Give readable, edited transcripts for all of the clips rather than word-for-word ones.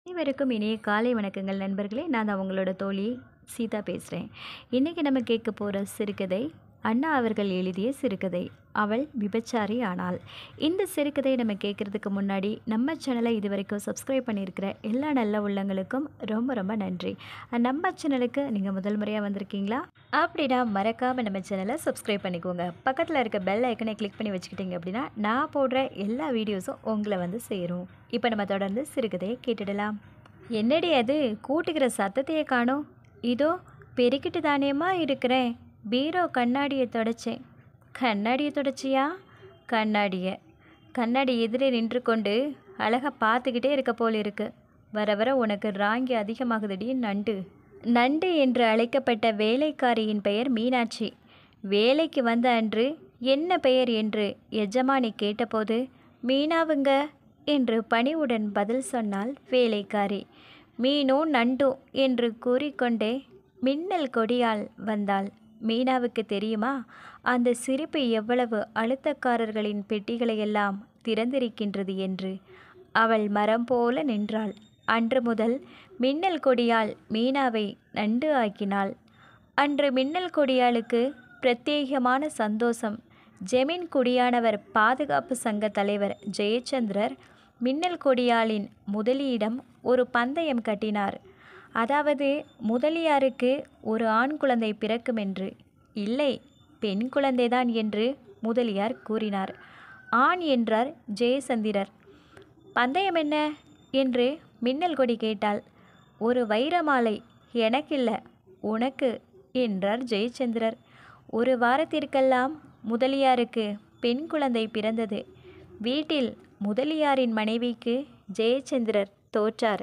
அனைவருக்கும் இனிய காலை வணக்கங்கள் நண்பர்களே. நான் தான் உங்களோட தோழி சீதா பேசுகிறேன். இன்றைக்கி நம்ம கேட்க போகிற சிறுகதை அண்ணா அவர்கள் எழுதிய சிறுகதை அவள் விபச்சாரி ஆனாள். இந்த சிறுகதை நம்ம கேட்குறதுக்கு முன்னாடி நம்ம சேனலை இது வரைக்கும் சப்ஸ்கிரைப் பண்ணியிருக்கிற எல்லா நல்ல உள்ளங்களுக்கும் ரொம்ப ரொம்ப நன்றி. நம்ம சேனலுக்கு நீங்கள் முதல் முறையாக வந்திருக்கீங்களா? அப்படின்னா மறக்காமல் நம்ம சேனலை சப்ஸ்கிரைப் பண்ணிக்கோங்க. பக்கத்தில் இருக்க பெல் ஐக்கனை கிளிக் பண்ணி வச்சுக்கிட்டீங்க அப்படின்னா நான் போடுற எல்லா வீடியோஸும் உங்களை வந்து சேரும். இப்போ நம்ம தொடர்ந்து சிறுகதையை கேட்டுடலாம். என்னடி அது கூட்டுக்கிற சத்தத்தையே காணோம்? இதோ பெருக்கிட்டு தானேம்மா இருக்கிறேன். பீரோ கண்ணாடியை தொடச்சேன். கண்ணாடியை தொடச்சியா? கண்ணாடி எதிரே நின்று கொண்டு அழகாக பார்த்துக்கிட்டே இருக்க போல் இருக்கு. வர வர உனக்கு ராங்கி அதிகமாகுதுடி நண்டு. நண்டு என்று அழைக்கப்பட்ட வேலைக்காரியின் பெயர் மீனாட்சி. வேலைக்கு வந்த அன்று என்ன பெயர் என்று எஜமானி கேட்டபோது மீனாவுங்க என்று பணிவுடன் பதில் சொன்னாள் வேலைக்காரி. மீனோ நண்டோ என்று கூறிக்கொண்டே மின்னல் கொடியால் வந்தாள். மீனாவுக்கு தெரியுமா அந்த சிரிப்பு எவ்வளவு அழுத்தக்காரர்களின் பெட்டிகளையெல்லாம் திறந்திருக்கின்றது என்று. அவள் மரம் போல நின்றாள். அன்று முதல் மின்னல் கொடியால் மீனாவை நண்டு ஆக்கினாள். அன்று மின்னல் கொடியாளுக்கு பிரத்யேகமான சந்தோஷம். ஜெமீன் குடியானவர் பாதுகாப்பு சங்க தலைவர் ஜெயச்சந்திரர் மின்னல் கொடியாளின் முதலியிடம் ஒரு பந்தயம் கட்டினார். அதாவது முதலியாருக்கு ஒரு ஆண் குழந்தை பிறக்கும் என்று. இல்லை, பெண் குழந்தைதான் என்று முதலியார் கூறினார். ஆண் என்றார் ஜெயச்சந்திரர். பந்தயம் என்ன என்று மின்னல் கொடி கேட்டாள். ஒரு வைரமாலை. எனக்கில்ல, உனக்கு என்றார் ஜெயச்சந்திரர். ஒரு வாரத்திற்கெல்லாம் முதலியாருக்கு பெண் குழந்தை பிறந்தது. வீட்டில் முதலியாரின் மனைவிக்கு ஜெயச்சந்திரர் தோற்றார்.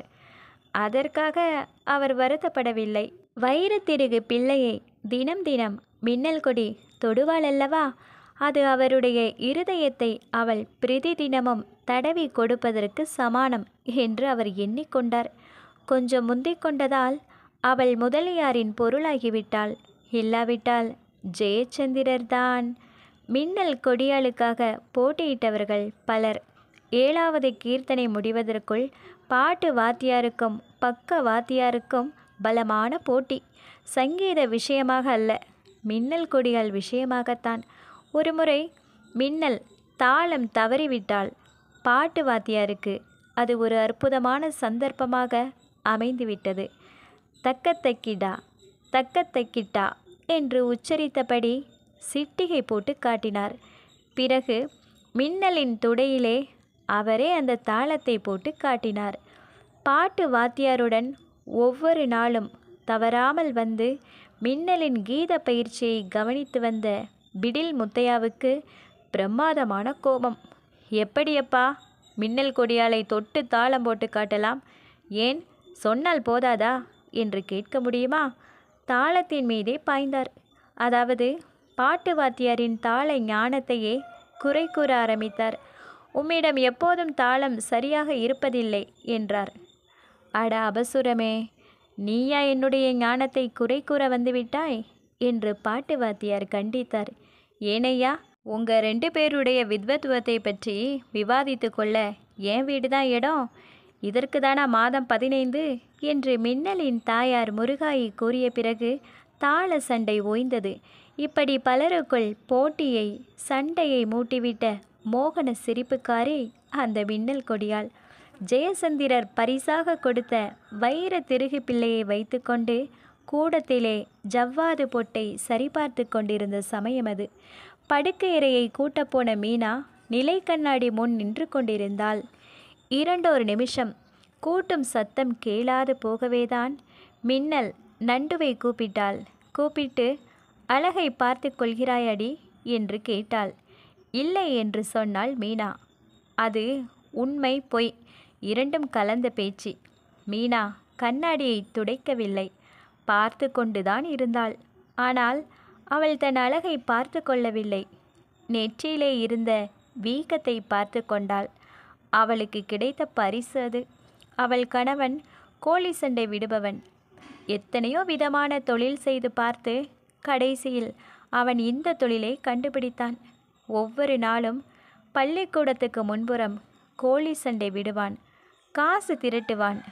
அதற்காக அவர் வருத்தப்படவில்லை. வைரத்திருகு பிள்ளையை தினம் தினம் மின்னல் கொடி தொடுவாள் அல்லவா, அது அவருடைய இருதயத்தை அவள் பிரதி தினமும் தடவி கொடுப்பதற்கு சமானம் என்று அவர் எண்ணிக்கொண்டார். கொஞ்சம் முந்திக் கொண்டதால் அவள் முதலியாரின் பொருளாகிவிட்டாள். இல்லாவிட்டால் ஜெயச்சந்திரர்தான். மின்னல் கொடியாளுக்காக போட்டியிட்டவர்கள் பலர். 7வது கீர்த்தனை முடிவதற்குள் பாட்டு வாத்தியாருக்கும் பக்க வாத்தியாருக்கும் பலமான போட்டி. சங்கீத விஷயமாக அல்ல, மின்னல் கொடியால் விஷயமாகத்தான். ஒருமுறை மின்னல் தாளம் தவறிவிட்டாள். பாட்டு வாத்தியாருக்கு அது ஒரு அற்புதமான சந்தர்ப்பமாக அமைந்துவிட்டது. தக்கத்தக்கிடா தக்கத்தக்கிட்டா என்று உச்சரித்தபடி சிட்டிகை போட்டு காட்டினார். பிறகு மின்னலின் துடையிலே அவரே அந்த தாளத்தை போட்டு காட்டினார். பாட்டு வாத்தியாருடன் ஒவ்வொரு நாளும் தவறாமல் வந்து மின்னலின் கீத பயிற்சியை கவனித்து வந்த பிடில் முத்தையாவுக்கு பிரமாதமான கோபம். எப்படியப்பா, மின்னல் கொடியாலை தொட்டு தாளம் போட்டு காட்டலாம், ஏன் சொன்னால் போதாதா என்று கேட்க முடியுமா? தாளத்தின் மீதே பாய்ந்தார். அதாவது பாட்டு வாத்தியாரின் தாள ஞானத்தையே குறை கூற ஆரம்பித்தார். உம்மிடம் எப்போதும் தாளம் சரியாக இருப்பதில்லை என்றார். அட அபசுரமே, நீயா என்னுடைய ஞானத்தை குறை கூற வந்துவிட்டாய் என்று பாட்டு வாத்தியார் கண்டித்தார். ஏனையா, உங்கள் 2 பேருடைய வித்வத்துவத்தை பற்றி விவாதித்து கொள்ள என் வீடு தான் இடம். இதற்கு தானா மாதம் 15 என்று மின்னலின் தாயார் முருகாயி கூறிய பிறகு தாள சண்டை ஓய்ந்தது. இப்படி பலருக்குள் போட்டியை சண்டையை மூட்டிவிட்ட மோகன சிரிப்புக்காரி அந்த மின்னல் கொடியாள். ஜெயச்சந்திரர் பரிசாக கொடுத்த வைர திருகு பிள்ளையை வைத்துக்கொண்டு கூடத்திலே ஜவ்வாது பொட்டை சரிபார்த்து கொண்டிருந்த சமயம் அது. படுக்கையறையை கூட்டப்போன மீனா நிலை கண்ணாடி முன் நின்று கொண்டிருந்தாள். 2 நிமிஷம் கூட்டும் சத்தம் கேளாது போகவேதான் மின்னல் நண்டுவை கூப்பிட்டாள். கூப்பிட்டு, அழகை பார்த்து கொள்கிறாயடி என்று கேட்டாள். இல்லை என்று சொன்னாள் மீனா. அது உண்மை பொய் இரண்டும் கலந்த பேச்சு. மீனா கண்ணாடியை துடைக்கவில்லை, பார்த்து கொண்டுதான் இருந்தாள். ஆனால் அவள் தன் அழகை பார்த்து கொள்ளவில்லை. நெற்றியிலே இருந்த வீக்கத்தை பார்த்து கொண்டாள். அவளுக்கு கிடைத்த பரிசு அது. அவள் கணவன் கோழி சண்டை விடுபவன். எத்தனையோ விதமான தொழில் செய்து பார்த்து கடைசியில் அவன் இந்த தொழிலை கண்டுபிடித்தான். ஒவ்வொரு நாளும் பள்ளிக்கூடத்துக்கு முன்புறம் கோழி சண்டை விடுவான், காசு திரட்டுவான்.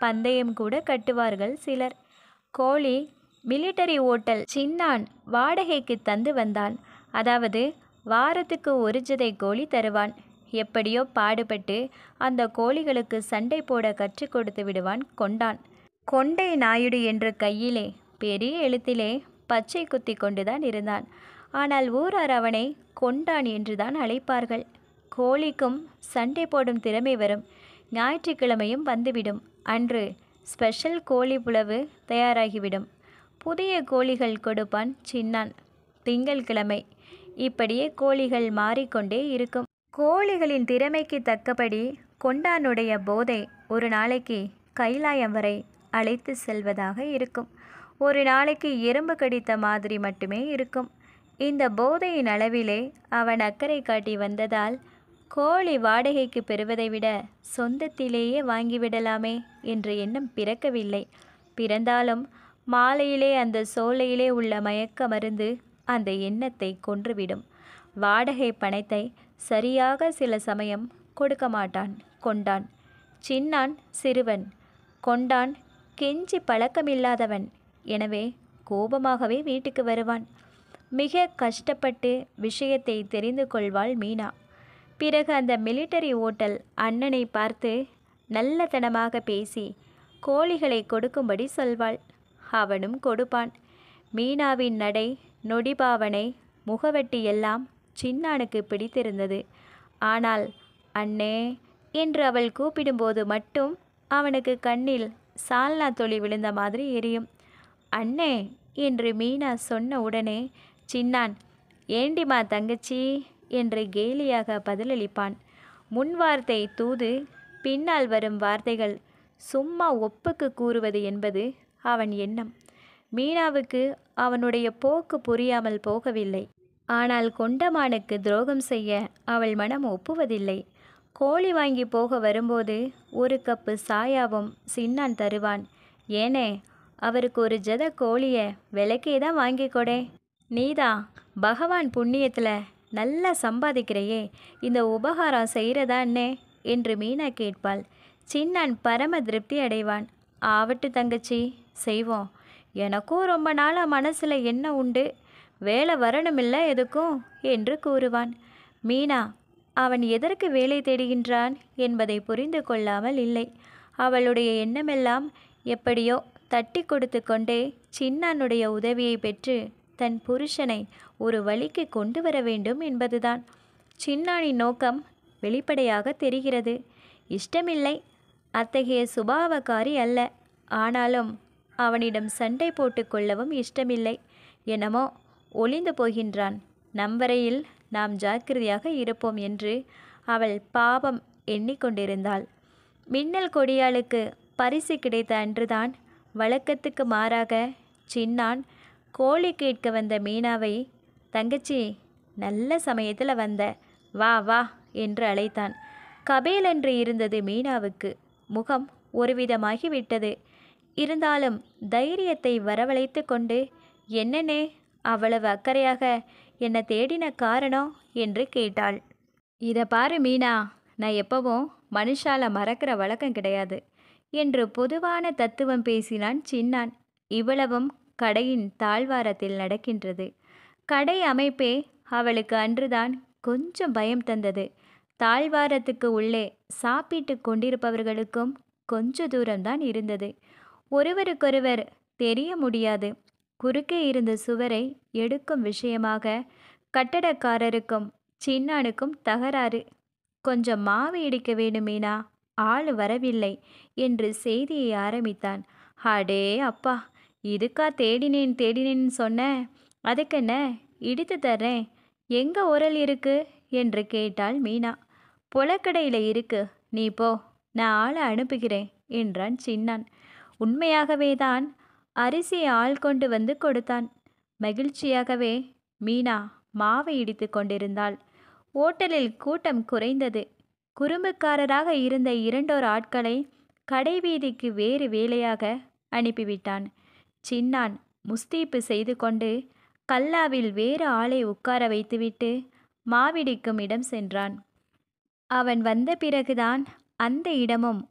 பந்தயம் கூட கட்டுவார்கள் சிலர். கோழி மிலிட்டரி ஓட்டல் சின்னான் வாடகைக்கு தந்து வந்தான். அதாவது வாரத்துக்கு ஒரு ஜதை கோழி தருவான். எப்படியோ பாடுபட்டு அந்த கோழிகளுக்கு சண்டை போட கற்றுக் கொடுத்து விடுவான் கொண்டான். கொண்டை நாயுடு என்ற கையிலே பெரிய எழுத்திலே பச்சை குத்தி கொண்டுதான் இருந்தான். ஆனால் ஊரார் அவனை கொண்டான் என்றுதான் அழைப்பார்கள். கோழிக்கும் சண்டை போடும் திறமை வரும். ஞாயிற்றுக்கிழமையும் வந்துவிடும். அன்று ஸ்பெஷல் கோழி புலவு தயாராகிவிடும். புதிய கோழிகள் கொடுப்பான் சின்னான். திங்கள்கிழமை இப்படியே கோழிகள் மாறிக்கொண்டே இருக்கும். கோழிகளின் திறமைக்கு தக்கபடி கொண்டானுடைய போதை ஒரு நாளைக்கு கைலாயம் வரை அழைத்து செல்வதாக இருக்கும். ஒரு நாளைக்கு எறும்பு கடித்த மாதிரி மட்டுமே இருக்கும். இந்த போதையின் அளவிலே அவன் அக்கறை காட்டி வந்ததால் கோழி வாடகைக்கு பெறுவதை விட சொந்தத்திலேயே வாங்கிவிடலாமே என்ற எண்ணம் பிறக்கவில்லை. பிறந்தாலும் மாலையிலே அந்த சோலையிலே உள்ள மயக்க மருந்து அந்த எண்ணத்தை கொன்றுவிடும். வாடகை பணத்தை சரியாக சில சமயம் கொடுக்க மாட்டான் கொண்டான். சின்னான் சிறுவன், கொண்டான் கெஞ்சி பழக்கமில்லாதவன். எனவே கோபமாகவே வீட்டுக்கு வருவான். மிக கஷ்டப்பட்டு விஷயத்தை தெரிந்து கொள்வாள் மீனா. பிறகு அந்த மிலிட்டரி ஓட்டல் அண்ணனை பார்த்து நல்லதனமாக பேசி கோழிகளை கொடுக்கும்படி சொல்வாள். அவனும் கொடுப்பான். மீனாவின் நடை, நொடிபாவனை, முகவட்டி எல்லாம் சின்னானுக்கு பிடித்திருந்தது. ஆனால் அண்ணே என்று அவள் கூப்பிடும்போது மட்டும் அவனுக்கு கண்ணில் சால்னா தொளி விழுந்த மாதிரி எரியும். அண்ணே என்று மீனா சொன்ன உடனே சின்னான் ஏண்டிமா தங்கச்சி என்று கேலியாக பதிலளிப்பான். முன் வார்த்தை தூது, பின்னால் வரும் வார்த்தைகள் சும்மா ஒப்புக்கு கூறுவது என்பது அவன் எண்ணம். மீனாவுக்கு அவனுடைய போக்கு புரியாமல் போகவில்லை. ஆனால் கொண்டமானுக்கு துரோகம் செய்ய அவள் மனம் ஒப்புவதில்லை. கோழி வாங்கி போக வரும்போது ஒரு கப்பு சாயாவும் சின்னான் தருவான். ஏனே அவருக்கு ஒரு ஜத கோழிய விலைக்கே தான் வாங்கி கொடே. நீதான் பகவான் புண்ணியத்தில் நல்லா சம்பாதிக்கிறையே, இந்த உபகாரம் செய்கிறதான்னே என்று மீனா கேட்பாள். சின்னான் பரம திருப்தி அடைவான். ஆவட்டு தங்கச்சி, செய்வோம். எனக்கும் ரொம்ப நாளாக மனசில் என்ன உண்டு, வேலை வரணுமில்ல எதுக்கும் என்று கூறுவான். மீனா அவன் எதற்கு வேலை தேடுகின்றான் என்பதை புரிந்து கொள்ளாமல் இல்லை. அவளுடைய எண்ணமெல்லாம் எப்படியோ தட்டி கொடுத்து கொண்டே சின்னானுடைய உதவியை பெற்று தன் புருஷனை ஒரு வழிக்கு கொண்டு வர வேண்டும் என்பதுதான். சின்னானின் நோக்கம் வெளிப்படையாக தெரிகிறது. இஷ்டமில்லை, அத்தகைய சுபாவக்காரி அல்ல. ஆனாலும் அவனிடம் சண்டை போட்டு கொள்ளவும் இஷ்டமில்லை. என்னமோ ஒளிந்து போகின்றான், நம் வரையில் நாம் ஜாக்கிரதையாக இருப்போம் என்று அவள் பாவம் எண்ணிக்கொண்டிருந்தாள். மின்னல் கொடியாளுக்கு பரிசு கிடைத்த அன்றுதான் வழக்கத்துக்கு மாறாக சின்னான் கோழி கேட்க வந்த மீனாவை, தங்கச்சி நல்ல சமயத்தில் வந்த, வா வா என்று அழைத்தான். கபேலென்று இருந்தது மீனாவுக்கு. முகம் ஒருவிதமாகி விட்டது. இருந்தாலும் தைரியத்தை வரவழைத்து கொண்டு, என்னனே அவ்வளவு அக்கறையாக என்னை தேடின காரணம் என்று கேட்டாள். இதை பாரு மீனா, நான் எப்பவும் மனுஷால மறக்கிற வழக்கம் கிடையாது என்று பொதுவான தத்துவம் பேசினான் சின்னான். இவ்வளவும் கடையின் தாழ்வாரத்தில் நடக்கின்றது. கடை அமைப்பே அவளுக்கு அன்றுதான் கொஞ்சம் பயம் தந்தது. தாழ்வாரத்துக்கு உள்ளே சாப்பிட்டு கொண்டிருப்பவர்களுக்கும் கொஞ்ச தூரம்தான் இருந்தது. ஒருவருக்கொருவர் தெரிய முடியாது. குறுக்கே இருந்த சுவரை எடுக்கும் விஷயமாக கட்டடக்காரருக்கும் சின்னானுக்கும் தகராறு. கொஞ்சம் மாவு இடிக்க வேணுமேனா, ஆள் வரவில்லை என்று செய்தியை ஆரம்பித்தான். அடே அப்பா, இதுக்கா தேடினேன்னு சொன்ன? அதுக்கென்ன, இடித்து தர்றேன். எங்க உரல் இருக்கு என்று கேட்டாள் மீனா. புலக்கடையில் இருக்கு, நீ போ, நான் ஆளை அனுப்புகிறேன் என்றான் சின்னான். உண்மையாகவே தான் அரிசியை ஆள் கொண்டு வந்து கொடுத்தான். மகிழ்ச்சியாகவே மீனா மாவை இடித்து கொண்டிருந்தாள். ஓட்டலில் கூட்டம் குறைந்தது. குறும்புக்காரராக இருந்த 2 ஆட்களை கடைவீதிக்கு வேறு வேலையாக அனுப்பிவிட்டான். சின்னான் முஸ்தீப்பு செய்து கொண்டு கல்லாவில் வேறு ஆளை உட்கார வைத்துவிட்டு மாவிடிக்கும் இடம் சென்றான். அவன் வந்த பிறகுதான் அந்த இடமும்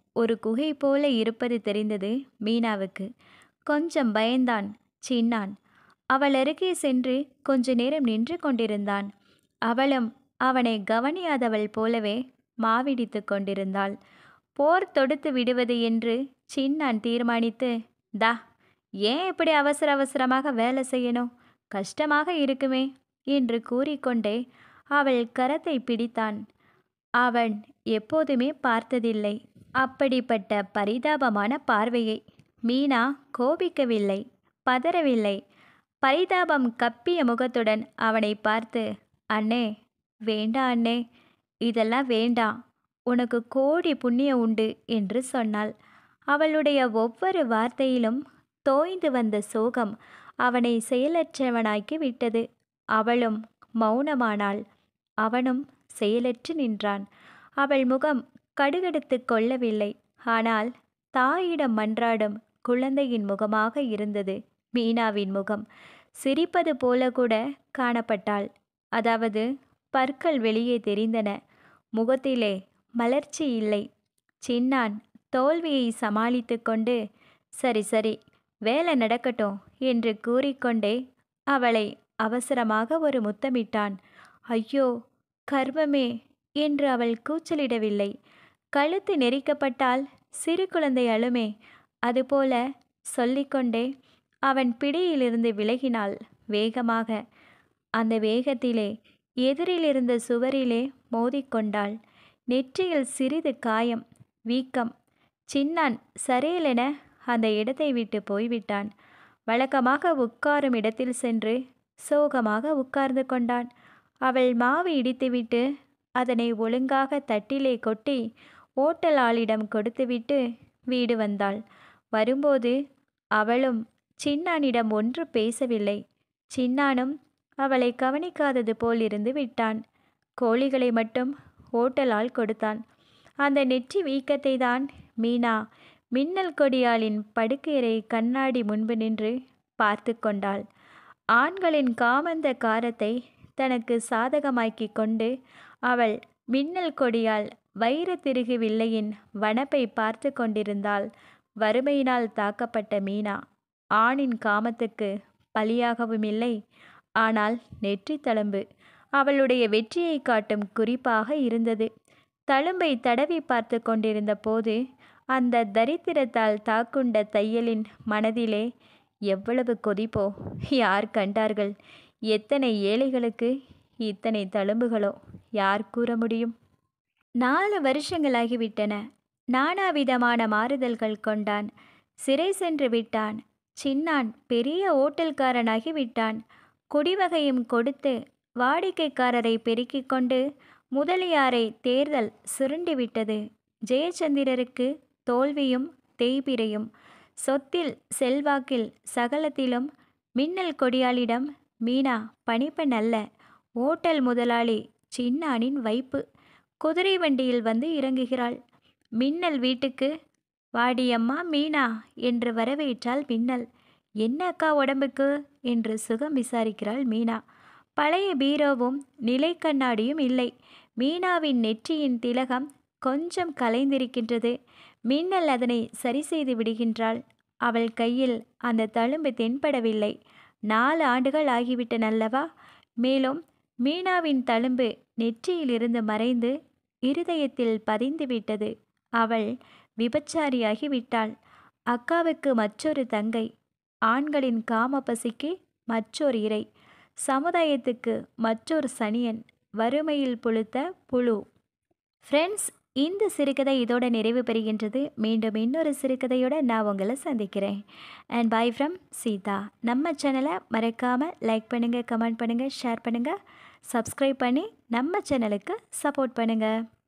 ஒரு குகை போல இருப்பது தெரிந்தது மீனாவுக்கு. கொஞ்சம் பயந்தான் சின்னான். அவள் அருகே சென்று கொஞ்ச நேரம் நின்று கொண்டிருந்தான். அவளும் அவனை கவனியாதவள் போலவே மாவிடித்து கொண்டிருந்தாள். போர் தொடுத்து விடுவது என்று சின்னான் தீர்மானித்து, "தா, ஏன் இப்படி அவசர அவசரமாக வேலை செய்யணும்? கஷ்டமாக இருக்குமே" என்று கூறிக்கொண்டே அவள் கரத்தை பிடித்தான். அவன் எப்போதுமே பார்த்ததில்லை அப்படிப்பட்ட பரிதாபமான பார்வையை. மீனா கோபிக்கவில்லை, பதறவில்லை. பரிதாபம் கப்பிய முகத்துடன் அவனை பார்த்து, "அண்ணே, வேண்டாம் அண்ணே, இதெல்லாம் வேண்டாம். உனக்கு கோடி புண்ணியம் உண்டு" என்று சொன்னாள். அவளுடைய ஒவ்வொரு வார்த்தையிலும் தோய்ந்து வந்த சோகம் அவனை செயலற்றவனாக்கி விட்டது. அவளும் மௌனமானாள். அவனும் செயலற்று நின்றான். அவள் முகம் கடுகடுத்து கொள்ளவில்லை. ஆனால் தாயிடம் மன்றாடும் குழந்தையின் முகமாக இருந்தது மீனாவின் முகம். சிரிப்பது போல கூட காணப்பட்டாள். அதாவது பற்கள் வெளியே தெரிந்தன. முகத்திலே மலர்ச்சி இல்லை. சின்னான் தோல்வியை சமாளித்து கொண்டு, "சரி சரி, வேலை நடக்கட்டும்" என்று கூறிக்கொண்டே அவளை அவசரமாக ஒரு முத்தமிட்டான். "ஐயோ, கர்வமே" என்று அவள் கூச்சலிடவில்லை. கழுத்து நெரிக்கப்பட்டால் சிறு குழந்தை அழுமே, அதுபோல சொல்லிக்கொண்டே அவன் பிடியிலிருந்து விலகினாள் வேகமாக. அந்த வேகத்திலே எதிரில் இருந்த சுவரிலே மோதிக்கொண்டாள். நெற்றியில் சிறிது காயம், வீக்கம். சின்னான் சரேலென அந்த இடத்தை விட்டு போய்விட்டான். வழக்கமாக உட்காரும் இடத்தில் சென்று சோகமாக உட்கார்ந்து கொண்டான். அவள் மாவு இடித்துவிட்டு அதனை ஒழுங்காக தட்டிலே கொட்டி ஓட்டல் ஆளிடம் கொடுத்துவிட்டு வீடு வந்தாள். வரும்போது அவளும் சின்னானிடம் ஒன்று பேசவில்லை. சின்னானும் அவளை கவனிக்காதது போல் இருந்து விட்டான். கோழிகளை மட்டும் ஓட்டலால் கொடுத்தான். அந்த நெற்றி வீக்கத்தை தான் மீனா மின்னல் கொடியாளின் படுக்கையறை கண்ணாடி முன்பு நின்று பார்த்து கொண்டாள். ஆண்களின் காமந்த காரத்தை தனக்கு சாதகமாக்கி கொண்டு அவள் மின்னல் கொடியால் வைர திருகு வில்லையின் வனப்பை பார்த்து கொண்டிருந்தாள். வறுமையினால் தாக்கப்பட்ட மீனா ஆணின் காமத்துக்கு பலியாகவும் இல்லை. ஆனால் நெற்றி தழும்பு அவளுடைய வெற்றியை காட்டும் குறிப்பாக இருந்தது. தழும்பை தடவி பார்த்து கொண்டிருந்த போது அந்த தரித்திரத்தால் தாக்குண்ட தையலின் மனதிலே எவ்வளவு கொதிப்போ யார் கண்டார்கள்? எத்தனை ஏழைகளுக்கு இத்தனை தழும்புகளோ யார் கூற முடியும்? 4 வருஷங்களாகிவிட்டன. நானாவிதமான மாறுதல்கள் கொண்டான். சிறை சென்று விட்டான். சின்னான் பெரிய ஓட்டல்காரனாகி விட்டான். குடிவகையும் கொடுத்து வாடிக்கைக்காரரை பெருக்கிக் கொண்டு முதலியாரை தேர்தல் சுருண்டிவிட்டது. ஜெயச்சந்திரருக்கு தோல்வியும் தேய்பிரையும். சொத்தில் செல்வாக்கில் சகலத்திலும் மின்னல் கொடியாளிடம் மீனா பணிப்பெண் அல்ல, ஓட்டல் முதலாளி சின்னானின் வைப்பு. குதிரை வண்டியில் வந்து இறங்குகிறாள். மின்னல் வீட்டுக்கு "வாடியம்மா மீனா" என்று வரவேற்றாள் மின்னல். "என்ன அக்கா உடம்புக்கு" என்று சுகம் விசாரிக்கிறாள் மீனா. பழைய பீரோவும் நிலை கண்ணாடியும் இல்லை. மீனாவின் நெற்றியின் திலகம் கொஞ்சம் கலைந்திருக்கின்றது. மின்னல் அதனை சரி செய்து விடுகின்றாள். அவள் கையில் அந்த தழும்பு தென்படவில்லை. 4 ஆண்டுகள் ஆகிவிட்டனல்லவா? மேலும் மீனாவின் தழும்பு நெற்றியிலிருந்து மறைந்து இருதயத்தில் பதிந்து விட்டது. அவள் விபச்சாரியாகி விட்டாள். அக்காவுக்கு மற்றொரு தங்கை. ஆண்களின் காம பசிக்கு மற்றொரு இரை. சமுதாயத்துக்கு மற்றொரு சனியன். வறுமையில் புழுத்த புழு. ஃப்ரெண்ட்ஸ், இந்த சிறுகதை இதோட நிறைவு பெறுகின்றது. மீண்டும் இன்னொரு சிறுகதையோட நான் உங்களை சந்திக்கிறேன். And bye from Sita. நம்ம சேனலை மறக்காமல் லைக் பண்ணுங்கள், கமெண்ட் பண்ணுங்கள், ஷேர் பண்ணுங்கள், சப்ஸ்கிரைப் பண்ணி நம்ம சேனலுக்கு சப்போர்ட் பண்ணுங்கள்.